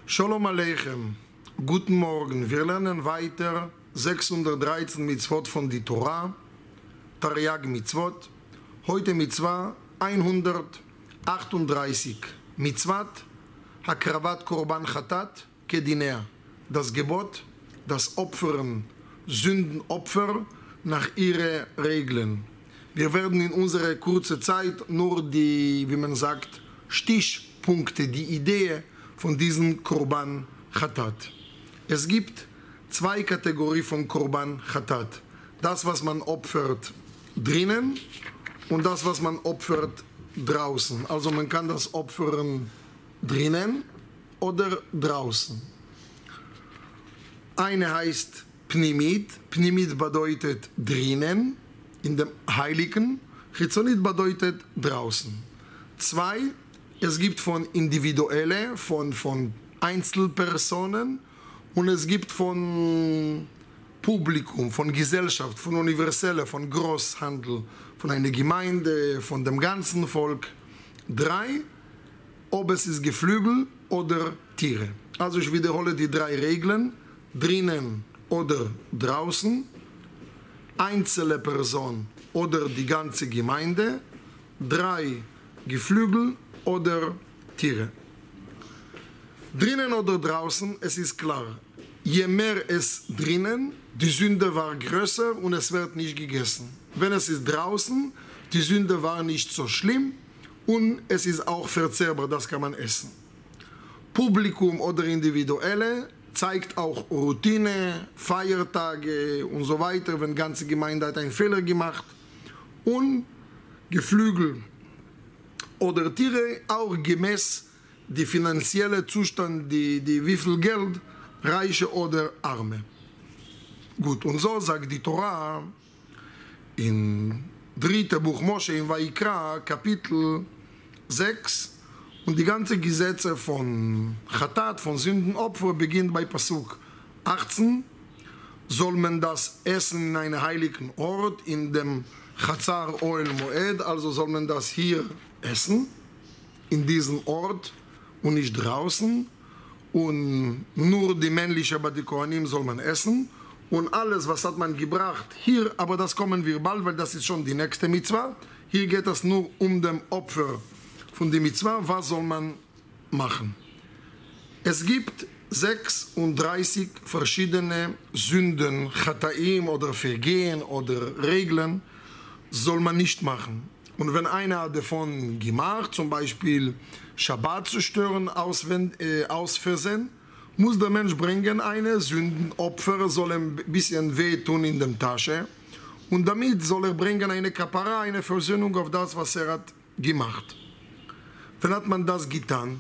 Shalom Aleichem, guten Morgen. Wir lernen weiter 613 Mitzvot von die Torah, Taryag Mitzvot. Heute Mitzvah 138. Mitzvat Hakravat Korban Chatat Kedinea. Das Gebot, das Opfern, Sündenopfer nach ihren Regeln. Wir werden in unserer kurzen Zeit nur die, wie man sagt, Stichpunkte, die Idee von diesem Korban Chatat. Es gibt zwei Kategorien von Korban Chatat. Das, was man opfert drinnen und das, was man opfert draußen. Also man kann das opfern drinnen oder draußen. Eine heißt Pnimit. Pnimit bedeutet drinnen, in dem Heiligen. Chitzonit bedeutet draußen. Zwei, es gibt von individuelle, von Einzelpersonen und es gibt von Publikum, von Gesellschaft, von Universelle, von Großhandel, von einer Gemeinde, von dem ganzen Volk. Drei, ob es ist Geflügel oder Tiere. Also ich wiederhole die drei Regeln, drinnen oder draußen, einzelne Person oder die ganze Gemeinde, drei Geflügel oder Tiere. Drinnen oder draußen, es ist klar, je mehr es drinnen, die Sünde war größer und es wird nicht gegessen. Wenn es ist draußen, die Sünde war nicht so schlimm und es ist auch verzehrbar, das kann man essen. Publikum oder Individuelle zeigt auch Routine, Feiertage und so weiter, wenn die ganze Gemeinde hat einen Fehler gemacht. Und Geflügel oder Tiere auch gemäß die finanzielle Zustand, die wie viel Geld, Reiche oder Arme. Gut, und so sagt die Torah im 3. Buch Moshe in Vaikra, Kapitel 6, und die ganzen Gesetze von Chatat, von Sündenopfer, beginnt bei Pasuk 18. Soll man das essen in einem heiligen Ort, in dem Chatzar Oel Moed, also soll man das hier essen, in diesem Ort und nicht draußen. Und nur die männliche Badikoanim soll man essen. Und alles, was hat man gebracht hier, aber das kommen wir bald, weil das ist schon die nächste Mitzvah. Hier geht es nur um den Opfer von der Mitzvah. Was soll man machen? Es gibt 36 verschiedene Sünden, Chataim oder Vergehen oder Regeln, soll man nicht machen. Und wenn einer davon gemacht, zum Beispiel Shabbat zu stören aus Versehen, muss der Mensch bringen eine Sündenopfer, soll ein bisschen weh tun in der Tasche. Und damit soll er bringen eine Kapara, eine Versöhnung auf das, was er hat gemacht. Dann hat man das getan.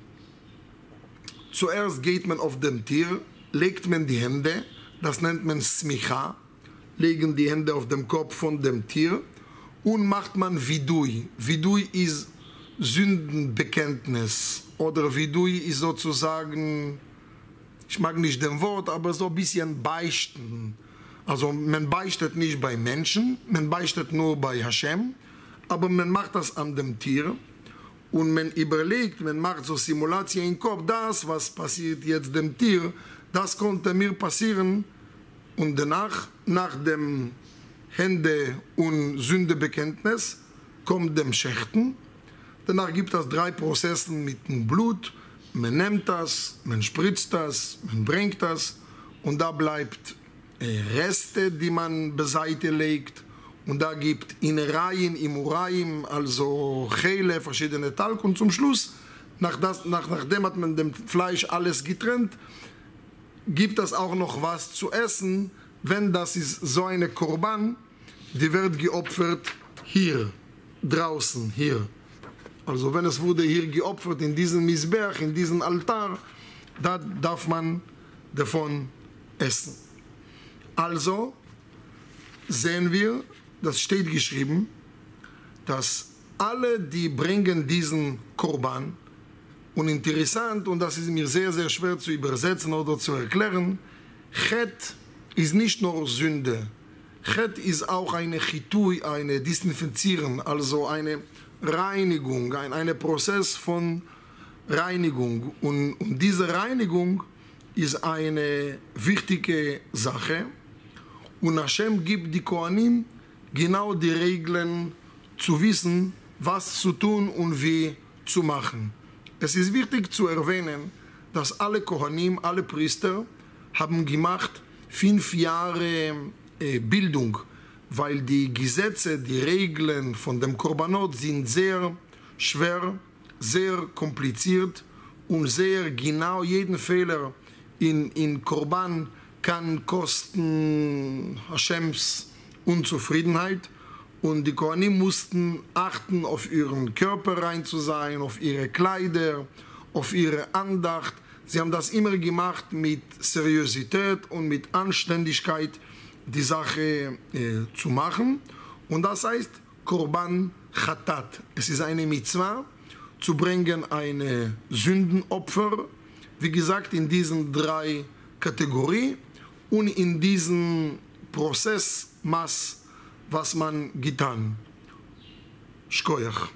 Zuerst geht man auf dem Tier, legt man die Hände, das nennt man Smicha, legen die Hände auf dem Kopf von dem Tier und macht man Vidui. Vidui ist Sündenbekenntnis oder Vidui ist sozusagen, ich mag nicht den Wort, aber so ein bisschen beichten. Also man beichtet nicht bei Menschen, man beichtet nur bei Hashem, aber man macht das an dem Tier und man überlegt, man macht so Simulation im Kopf, das, was passiert jetzt dem Tier, das konnte mir passieren und danach, nach dem Hände- und Sündebekenntnis, kommt dem Schächten. Danach gibt es 3 Prozesse mit dem Blut. Man nimmt das, man spritzt das, man bringt das und da bleibt Reste, die man beiseite legt und da gibt Innereien, Imuraim, also Chele, verschiedene Talg und zum Schluss, nachdem hat man dem Fleisch alles getrennt, gibt es auch noch was zu essen, wenn das ist so eine Korban, die wird geopfert hier, draußen, hier. Also wenn es wurde hier geopfert in diesem Misberg, in diesem Altar, da darf man davon essen. Also sehen wir, das steht geschrieben, dass alle, die bringen diesen Korban, und interessant, und das ist mir sehr, sehr schwer zu übersetzen oder zu erklären, Chet ist nicht nur Sünde. Chet ist auch eine Chitui, eine Desinfizieren, also eine Reinigung, ein Prozess von Reinigung. Und diese Reinigung ist eine wichtige Sache. Und Hashem gibt die Kohanim genau die Regeln zu wissen, was zu tun und wie zu machen. Es ist wichtig zu erwähnen, dass alle Kohanim, alle Priester haben gemacht 5 Jahre Bildung, weil die Gesetze, die Regeln von dem Korbanot sind sehr schwer, sehr kompliziert und sehr genau. Jeden Fehler in Korban kann kosten Hashems Unzufriedenheit. Und die Kohanim mussten achten, auf ihren Körper rein zu sein, auf ihre Kleider, auf ihre Andacht. Sie haben das immer gemacht mit Seriosität und mit Anständigkeit, die Sache zu machen. Und das heißt Korban Chatat. Es ist eine Mitzvah, zu bringen ein Sündenopfer, wie gesagt, in diesen 3 Kategorien und in diesem Prozessmaß, was man getan. Shkoyach.